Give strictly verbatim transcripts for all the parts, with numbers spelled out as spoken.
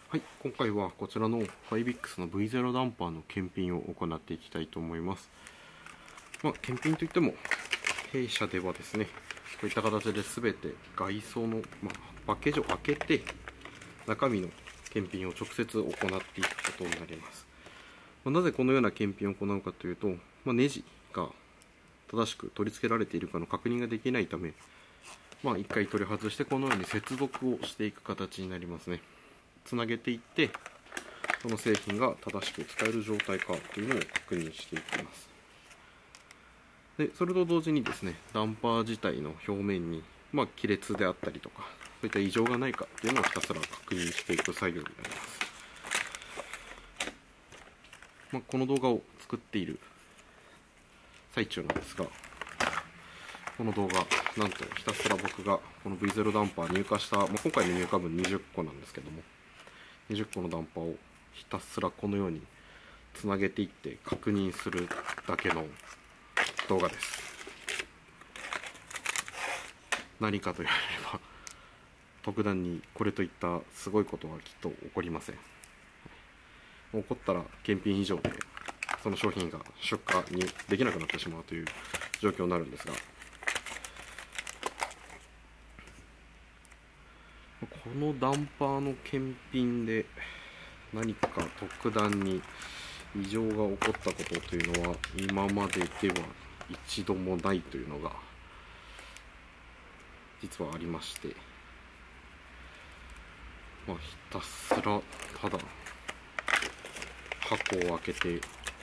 はい、今回はこちらのファイビックスの ブイゼロ ダンパーの検品を行っていきたいと思います。まあ、検品といっても、弊社ではですね、こういった形で全て外装の、まあ、パッケージを開けて、中身の検品を直接行っていくことになります。まあ、なぜこのような検品を行うかというと、まあ、ネジが正しく取り付けられているかの確認ができないため、まあ、一回取り外してこのように接続をしていく形になりますね。つなげていって、その製品が正しく使える状態かというのを確認していきます。で、それと同時にですね、ダンパー自体の表面に、まあ、亀裂であったりとか、そういった異常がないかっていうのをひたすら確認していく作業になります。まあ、この動画を作っている最中なんですが、この動画、なんとひたすら僕がこの ブイゼロ ダンパー入荷した、まあ、今回の入荷分にじゅっこなんですけども、にじゅっこのダンパーをひたすらこのようにつなげていって確認するだけの動画です。何かと言われれば、特段にこれといったすごいことはきっと起こりません。起こったら検品以上でその商品が出荷にできなくなってしまうという状況になるんですが、このダンパーの検品で何か特段に異常が起こったことというのは今まででは一度もないというのが実はありまして、まあ、ひたすらただ箱を開けて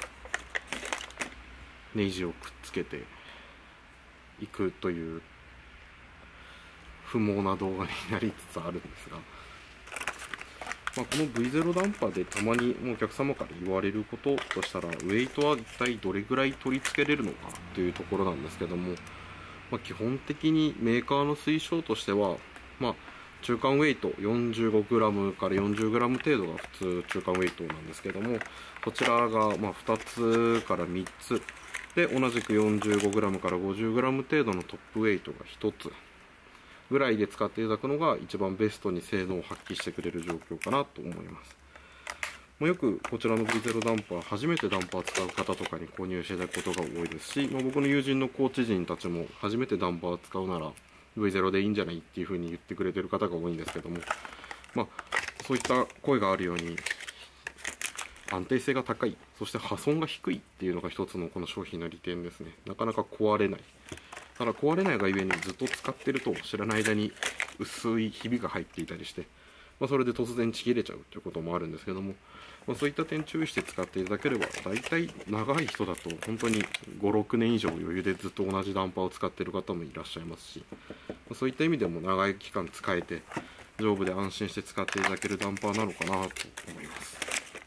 ネジをくっつけていくという不毛な動画になりつつあるんですが、まあ、この ブイゼロ ダンパーでたまにお客様から言われることとしたら、ウェイトは一体どれぐらい取り付けれるのかというところなんですけども、まあ、基本的にメーカーの推奨としては、まあ、中間ウェイト よんじゅうごグラム から よんじゅうグラム 程度が普通中間ウェイトなんですけども、こちらがまあふたつからみっつで、同じく よんじゅうごグラム から ごじゅうグラム 程度のトップウェイトがひとつぐらいで使っていただくのが一番ベストに性能を発揮してくれる状況かなと思います。まあ、よくこちらの ブイゼロ ダンパー、初めてダンパー使う方とかに購入していただくことが多いですし、まあ、僕の友人のコーチ陣たちも初めてダンパー使うなら ブイゼロ でいいんじゃないっていう風に言ってくれてる方が多いんですけども、まあ、そういった声があるように安定性が高い、そして破損が低いっていうのが一つのこの商品の利点ですね。なかなか壊れない。ただ壊れないがゆえにずっと使ってると知らない間に薄いひびが入っていたりして、まあ、それで突然ちぎれちゃうということもあるんですけども、まあ、そういった点注意して使っていただければ、大体長い人だと本当にご、ろくねん以上余裕でずっと同じダンパーを使っている方もいらっしゃいますし、まあ、そういった意味でも長い期間使えて丈夫で安心して使っていただけるダンパーなのかなと思います。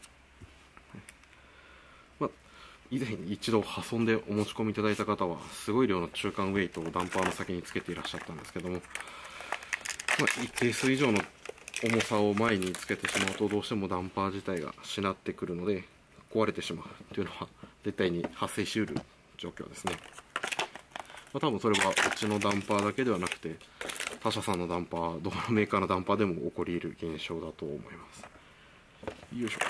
まあ、以前に一度破損でお持ち込みいただいた方は、すごい量の中間ウェイトをダンパーの先につけていらっしゃったんですけども、まあ、一定数以上の重さを前につけてしまうと、どうしてもダンパー自体がしなってくるので、壊れてしまうというのは絶対に発生しうる状況ですね。まあ、多分それはうちのダンパーだけではなくて、他社さんのダンパー、どこのメーカーのダンパーでも起こり得る現象だと思います。よいしょ。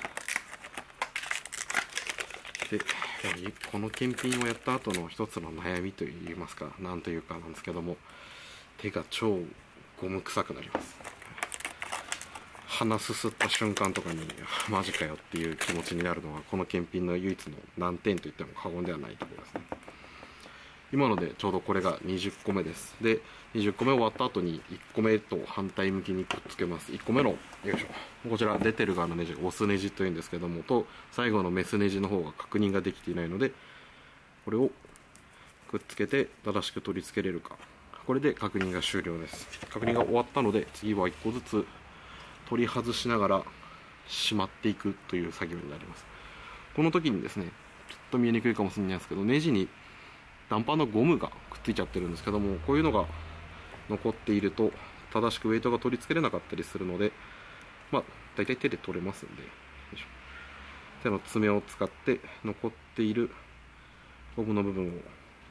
で、この検品をやった後の一つの悩みといいますか、なんというかなんですけども、手が超ゴム臭くなります。鼻すすった瞬間とかに、マジかよっていう気持ちになるのは、この検品の唯一の難点といっても過言ではないところですね。今のでちょうどこれがにじゅっこめです。で、にじゅっこめ終わった後にいっこめと反対向きにくっつけます。いっこめの、よいしょ。こちら出てる側のネジがオスネジというんですけども、と、最後のメスネジの方が確認ができていないので、これをくっつけて正しく取り付けれるか。これで確認が終了です。確認が終わったので、次はいっこずつ取り外しながらしまっていくという作業になります。この時にですね、ちょっと見えにくいかもしれないですけど、ネジにダンパーのゴムがくっついちゃってるんですけども、こういうのが残っていると正しくウェイトが取り付けれなかったりするので、まあ大体手で取れますんで、よいしょ、手の爪を使って残っているゴムの部分を、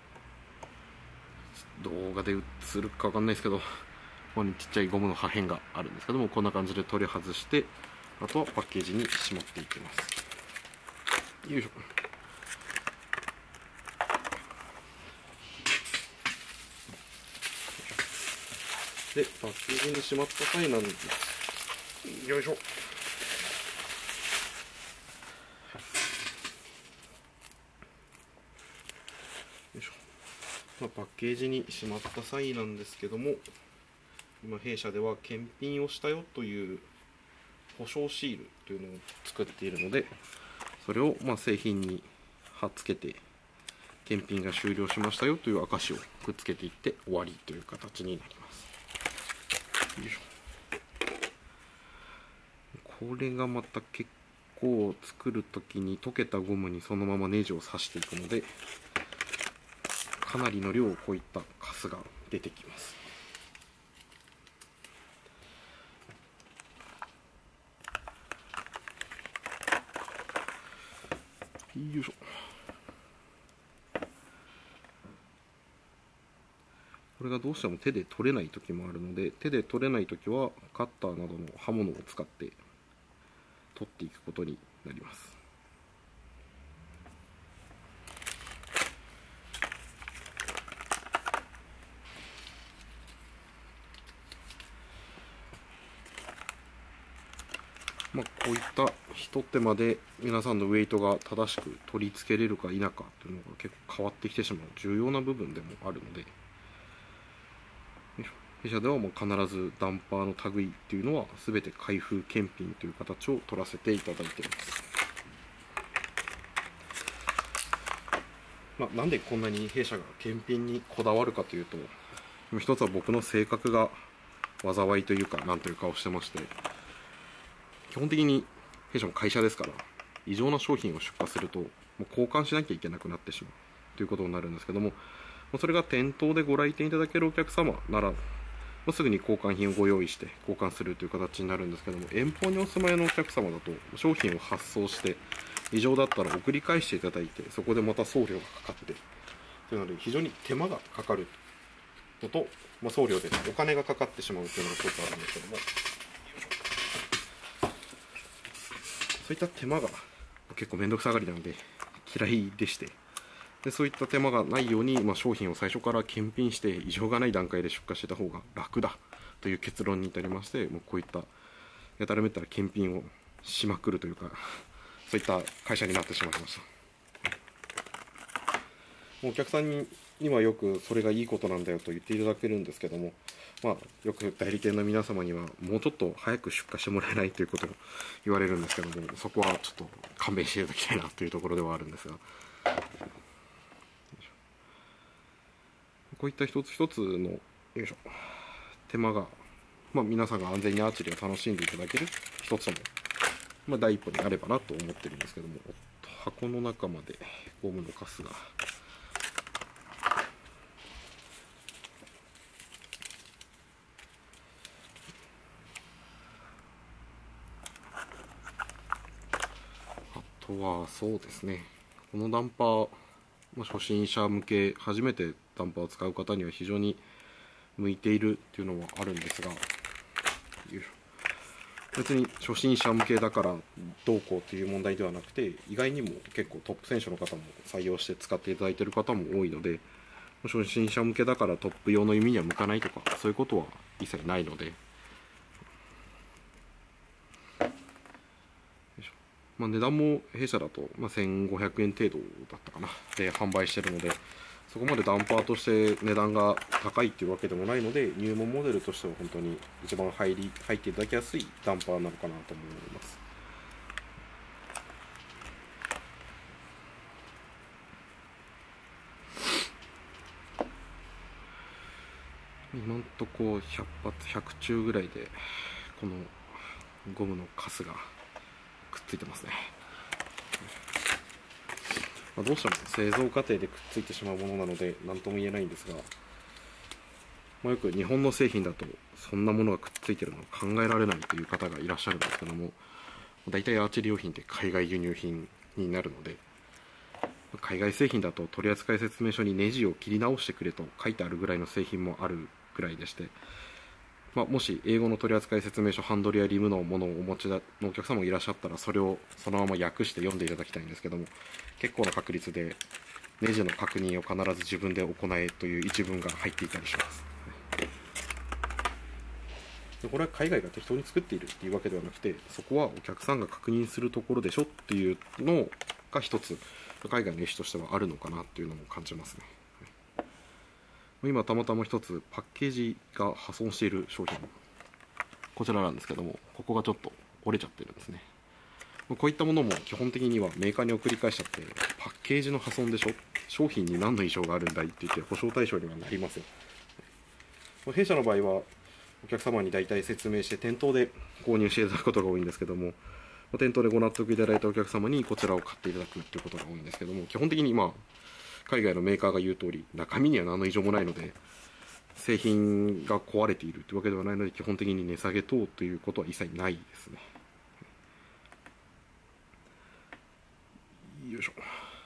動画で映るかわかんないですけど、ここにちっちゃいゴムの破片があるんですけども、こんな感じで取り外してあとはパッケージにしまっていきます。よいしょ。で、パッケージにしまった際なんです。よいしょ。よいしょ。まあ、パッケージにしまった際なんですけども、今弊社では検品をしたよという保証シールというのを作っているので、それをまあ製品に貼っつけて検品が終了しましたよという証をくっつけていって終わりという形になります。よいしょ。これがまた結構作る時に溶けたゴムにそのままネジを刺していくので、かなりの量こういったカスが出てきます。よいしょ。これがどうしても手で取れない時もあるので、手で取れない時はカッターなどの刃物を使って取っていくことになります。まあ、こういった一手間で皆さんのウェイトが正しく取り付けれるか否かというのが結構変わってきてしまう重要な部分でもあるので、弊社ではもう必ずダンパーの類っていうのは全て開封検品という形を取らせていただいています。まあ、なんでこんなに弊社が検品にこだわるかというと、一つは僕の性格が災いというかなんというかをしてまして、基本的に弊社も会社ですから、異常な商品を出荷するともう交換しなきゃいけなくなってしまうということになるんですけども、それが店頭でご来店いただけるお客様ならすぐに交換品をご用意して交換するという形になるんですけども、遠方にお住まいのお客様だと商品を発送して異常だったら送り返していただいて、そこでまた送料がかかってというので非常に手間がかかるのと、まあ、送料でお金がかかってしまうというのが一つあるんですけども、そういった手間が結構面倒くさがりなので嫌いでして、でそういった手間がないように、まあ、商品を最初から検品して異常がない段階で出荷してた方が楽だという結論に至りまして、もうこういったやたらめったら検品をしまくるというか、そういった会社になってしまいました。お客さんににはよくそれがいいことなんだよと言っていただけるんですけども、まあ、よく代理店の皆様にはもうちょっと早く出荷してもらえないということを言われるんですけども、そこはちょっと勘弁していただきたいなというところではあるんですが、こういった一つ一つのよいしょ手間が、まあ、皆さんが安全にアーチェリーを楽しんでいただける一つの、まあ、第一歩になればなと思ってるんですけども、箱の中までゴムのカスが。あとはそうですね、このダンパー、まあ、初心者向け、初めてダンパーを使う方には非常に向いているっていうのはあるんですが、別に初心者向けだからどうこうという問題ではなくて、意外にも結構トップ選手の方も採用して使っていただいている方も多いので、初心者向けだからトップ用の弓には向かないとかそういうことは一切ないので、まあ、値段も弊社だとまあせんごひゃくえん程度だったかなで販売しているので、そこまでダンパーとして値段が高いっていうわけでもないので、入門モデルとしては本当に一番入り入っていただきやすいダンパーなのかなと思います。今んとこひゃっ発ひゃく中ぐらいでこのゴムのカスがくっついてますね。まあ、どうしても製造過程でくっついてしまうものなので何とも言えないんですが、まあ、よく日本の製品だとそんなものがくっついてるのを考えられないという方がいらっしゃるんですけども、大体アーチェリー用品って海外輸入品になるので、海外製品だと取扱説明書にネジを切り直してくれと書いてあるぐらいの製品もあるぐらいでして、 まあ、もし英語の取扱説明書、ハンドルやリムのものをお持ちのお客様もいらっしゃったら、それをそのまま訳して読んでいただきたいんですけども、結構な確率でネジの確認を必ず自分で行えという一文が入っていたりします。でこれは海外が適当に作っているっていうわけではなくて、そこはお客さんが確認するところでしょっていうのが一つ海外の意思としてはあるのかなっていうのも感じますね。今たまたま一つパッケージが破損している商品、こちらなんですけども、ここがちょっと折れちゃってるんですね。こういったものも基本的にはメーカーに送り返しちゃって、パッケージの破損でしょ、商品に何の異常があるんだいって言って保証対象にはなりますよ。弊社の場合はお客様に大体説明して店頭で購入していただくことが多いんですけども、店頭でご納得いただいたお客様にこちらを買っていただくということが多いんですけども、基本的にまあ海外のメーカーが言う通り、中身には何の異常もないので、製品が壊れているというわけではないので、基本的に値下げ等ということは一切ないですね。よいしょ。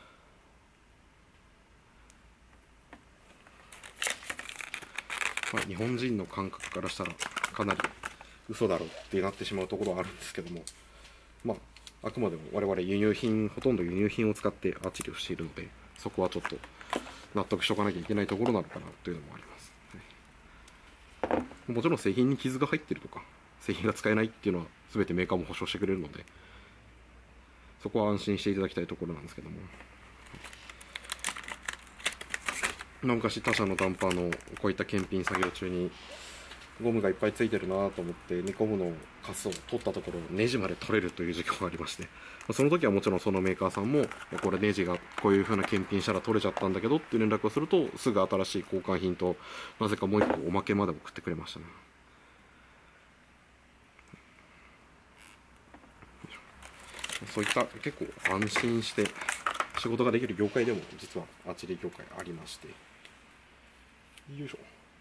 まあ、日本人の感覚からしたらかなり嘘だろってなってしまうところはあるんですけども、まあ、あくまでも我々輸入品、ほとんど輸入品を使ってアーチェリーをしているので、そこはちょっと納得しておかなきゃいけないところなのかなというのもあります。はい、もちろん製品に傷が入っているとか、製品が使えないっていうのは全てメーカーも保証してくれるので、そこは安心していただきたいところなんですけども。昔他社のダンパーのこういった検品作業中にゴムがいっぱいついてるなと思ってゴムのカスを取ったところネジまで取れるという事況がありまして、その時はもちろんそのメーカーさんもこれネジがこういう風な検品したら取れちゃったんだけどっていう連絡をすると、すぐ新しい交換品となぜかもう一個おまけまで送ってくれましたね。そういった結構安心して仕事ができる業界でも実はアーチェリー業界ありまして、よいしょ。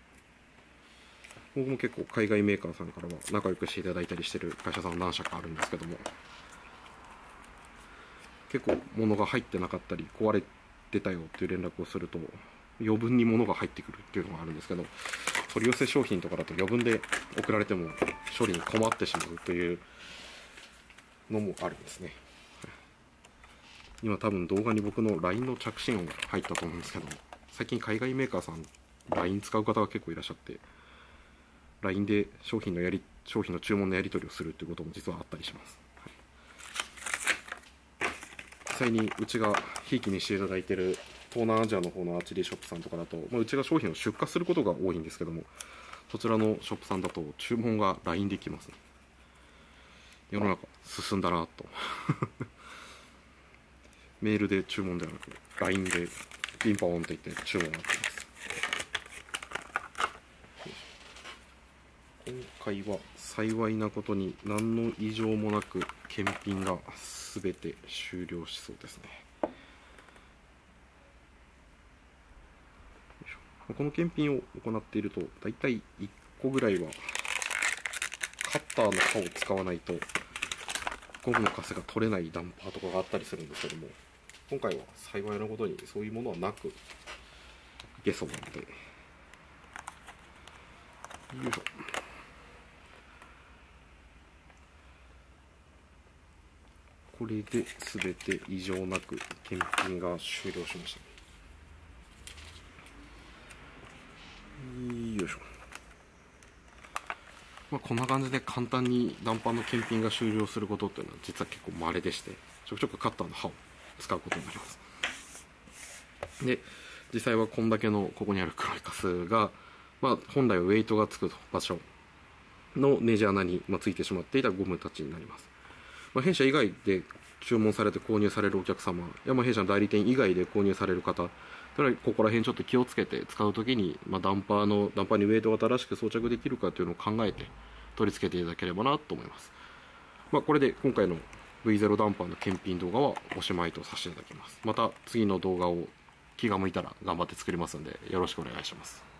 僕も結構海外メーカーさんからは仲良くしていただいたりしてる会社さん何社かあるんですけども、結構物が入ってなかったり壊れてたよっていう連絡をすると余分に物が入ってくるっていうのがあるんですけど、取り寄せ商品とかだと余分で送られても処理に困ってしまうというのもあるんですね。今多分動画に僕の ライン の着信音が入ったと思うんですけど、最近海外メーカーさん ライン 使う方が結構いらっしゃって、 ライン で商品のやり商品の注文のやり取りをするということも実はあったりします。はい、実際にうちがひいきにしていただいている東南アジアの方のアーチェリーショップさんとかだと、まあ、うちが商品を出荷することが多いんですけども、そちらのショップさんだと注文が ライン できますね。世の中進んだなとメールで注文ではなく ライン でピンポーンといって注文があっています。今回は幸いなことに何の異常もなく検品が全て終了しそうですね。この検品を行っているとだいたいいっこぐらいはカッターの刃を使わないとゴムのカスが取れないダンパーとかがあったりするんですけども、今回は幸いなことにそういうものはなくいけそうなので、よいしょ。これで全て異常なく検品が終了しましたね。よいしょ。まあ、こんな感じで簡単にダンパーの検品が終了することっていうのは実は結構稀でして、ちょくちょくカッターの刃を使うことになります。で、実際はこんだけのここにある黒いカスが、まあ、本来はウェイトがつく場所のネジ穴についてしまっていたゴムたちになります。まあ、弊社以外で注文されて購入されるお客様や、まあ、弊社の代理店以外で購入される方、ここら辺ちょっと気をつけて使うときに、まあ、ダンパーのダンパーにウェイトが正しく装着できるかというのを考えて取り付けていただければなと思います。まあ、これで今回の ブイゼロ ダンパーの検品動画はおしまいとさせていただきます。また次の動画を気が向いたら頑張って作りますのでよろしくお願いします。